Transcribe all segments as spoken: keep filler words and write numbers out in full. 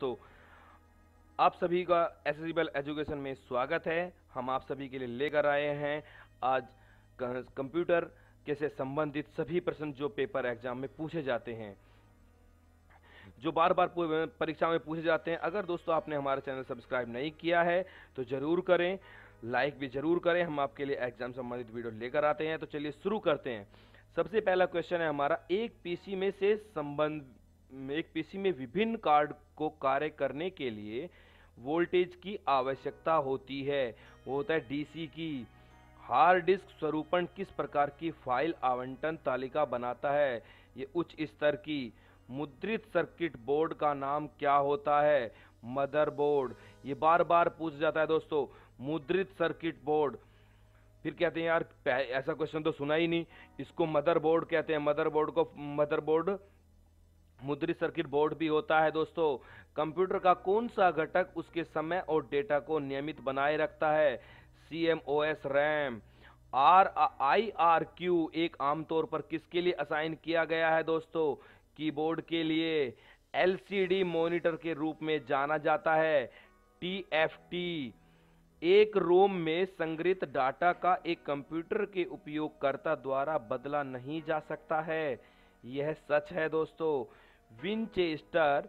दोस्तों, आप सभी का एसेसिबल एजुकेशन में स्वागत है। हम आप सभी के लिए लेकर आए हैं आज कंप्यूटर के से संबंधित सभी प्रश्न जो पेपर एग्जाम में पूछे जाते हैं, जो बार बार परीक्षा में पूछे जाते हैं। अगर दोस्तों आपने हमारा चैनल सब्सक्राइब नहीं किया है तो जरूर करें, लाइक भी जरूर करें। हम आपके लिए एग्जाम संबंधित वीडियो लेकर आते हैं। तो चलिए शुरू करते हैं। सबसे पहला क्वेश्चन है हमारा, एक पीसी में से संबंध एक पीसी में विभिन्न कार्ड को कार्य करने के लिए वोल्टेज की आवश्यकता होती है, वो होता है डीसी की। हार्ड डिस्क स्वरूपण किस प्रकार की फाइल आवंटन तालिका बनाता है? ये उच्च स्तर की। मुद्रित सर्किट बोर्ड का नाम क्या होता है? मदरबोर्ड। ये बार बार पूछ जाता है दोस्तों, मुद्रित सर्किट बोर्ड। फिर कहते हैं यार ऐसा क्वेश्चन तो सुना ही नहीं, इसको मदरबोर्ड कहते हैं। मदरबोर्ड को मदरबोर्ड मुद्रित सर्किट बोर्ड भी होता है दोस्तों। कंप्यूटर का कौन सा घटक उसके समय और डेटा को नियमित बनाए रखता है? CMOS RAM. R I R Q एक आमतौर पर किसके लिए असाइन किया गया है दोस्तों? कीबोर्ड के लिए। एलसीडी मॉनिटर के रूप में जाना जाता है टीएफटी। एक रोम में संग्रहित डाटा का एक कंप्यूटर के उपयोगकर्ता द्वारा बदला नहीं जा सकता है, यह सच है दोस्तों। विनचेस्टर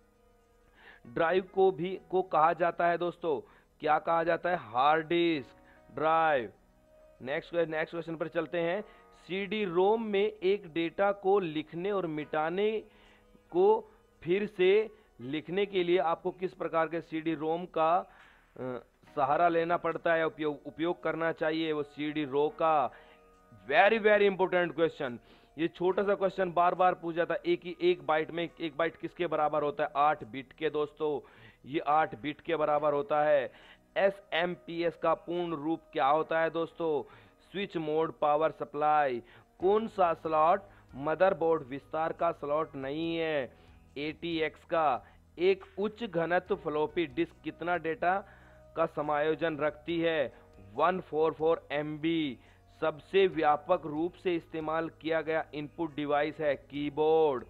ड्राइव को भी को कहा जाता है दोस्तों, क्या कहा जाता है? Hard disk drive. Next next question पर चलते हैं। सीडी रोम में एक डेटा को लिखने और मिटाने को फिर से लिखने के लिए आपको किस प्रकार के सीडी रोम का सहारा लेना पड़ता है, उपयोग उपयोग करना चाहिए? वो सीडी रो का। Very very important question. ये छोटा सा क्वेश्चन बार बार पूछा जाता है। एक ही एक बाइट में एक बाइट किसके बराबर होता है? आठ बिट के दोस्तों। ये आठ बिट के बराबर होता है। एस एम पी एस का पूर्ण रूप क्या होता है दोस्तों? Switch mode power supply. कौन सा स्लॉट मदरबोर्ड विस्तार का स्लॉट नहीं है? ए टी एक्स का। एक उच्च घनत्व फ्लॉपी डिस्क कितना डेटा का समायोजन रखती है? एक सौ चौवालीस एम बी। सबसे व्यापक रूप से इस्तेमाल किया गया इनपुट डिवाइस है कीबोर्ड।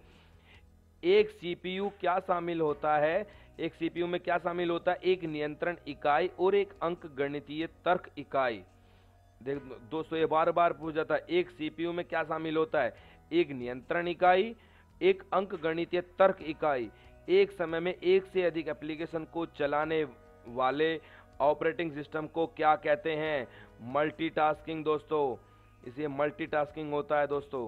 एक सीपीयू क्या शामिल होता है? एक सीपीयू में क्या शामिल होता है? एक नियंत्रण इकाई और एक अंक गणितीय तर्क इकाई। देख दोस्तों, ये बार बार पूछा जाता है, एक सीपीयू में क्या शामिल होता है? एक नियंत्रण इकाई, एक अंक गणितीय तर्क इकाई। एक समय में एक से अधिक एप्लीकेशन को चलाने वाले ऑपरेटिंग सिस्टम को क्या कहते हैं? मल्टीटास्किंग दोस्तों, इसे मल्टीटास्किंग होता है दोस्तों।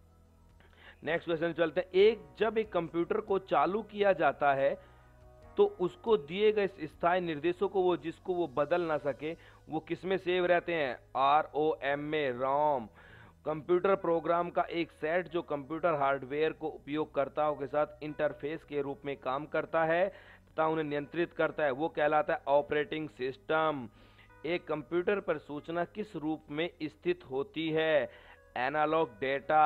नेक्स्ट क्वेश्चन चलते हैं। एक जब एक कंप्यूटर को चालू किया जाता है तो उसको दिए गए स्थायी निर्देशों को वो जिसको वो बदल ना सके, वो किसमें सेव रहते हैं? आर ओ एम में, रोम। कंप्यूटर प्रोग्राम का एक सेट जो कंप्यूटर हार्डवेयर को उपयोगकर्ताओं के साथ इंटरफेस के रूप में काम करता है तथा उन्हें नियंत्रित करता है, वो कहलाता है ऑपरेटिंग सिस्टम। एक कंप्यूटर पर सूचना किस रूप में स्थित होती है? Analogue data.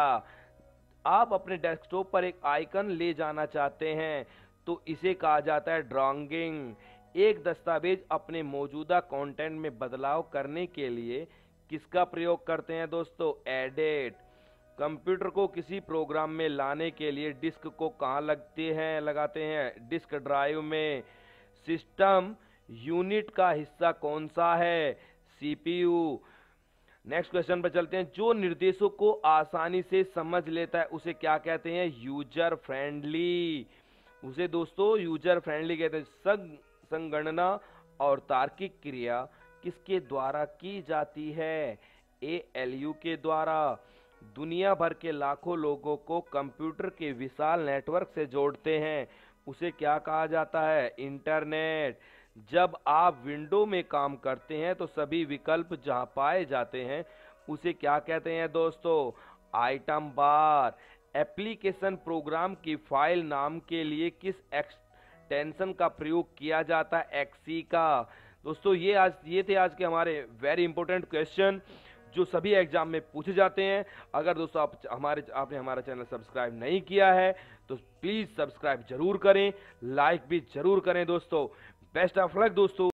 आप अपने डेस्कटॉप पर एक आइकन ले जाना चाहते हैं तो इसे कहा जाता है ड्रॉइंग। एक दस्तावेज अपने मौजूदा कंटेंट में बदलाव करने के लिए किसका प्रयोग करते हैं दोस्तों? एडिट। कंप्यूटर को किसी प्रोग्राम में लाने के लिए डिस्क को कहाँ लगते हैं लगाते हैं? डिस्क ड्राइव में। सिस्टम यूनिट का हिस्सा कौन सा है? सीपीयू। नेक्स्ट क्वेश्चन पर चलते हैं। जो निर्देशों को आसानी से समझ लेता है उसे क्या कहते हैं? User friendly. उसे दोस्तों यूजर फ्रेंडली कहते हैं। संग संगणना और तार्किक क्रिया किसके द्वारा की जाती है? ए एल यू के द्वारा। दुनिया भर के लाखों लोगों को कंप्यूटर के विशाल नेटवर्क से जोड़ते हैं, उसे क्या कहा जाता है? इंटरनेट। जब आप विंडो में काम करते हैं तो सभी विकल्प जहां पाए जाते हैं उसे क्या कहते हैं दोस्तों? Item bar. एप्लीकेशन प्रोग्राम की फाइल नाम के लिए किस एक्सटेंशन का प्रयोग किया जाता है? एक्सी का। दोस्तों ये आज ये थे आज के हमारे वेरी इंपॉर्टेंट क्वेश्चन जो सभी एग्जाम में पूछे जाते हैं। अगर दोस्तों आप हमारे आपने हमारा चैनल सब्सक्राइब नहीं किया है तो प्लीज सब्सक्राइब जरूर करें, लाइक भी जरूर करें दोस्तों। बेस्ट ऑफ लक दोस्तों।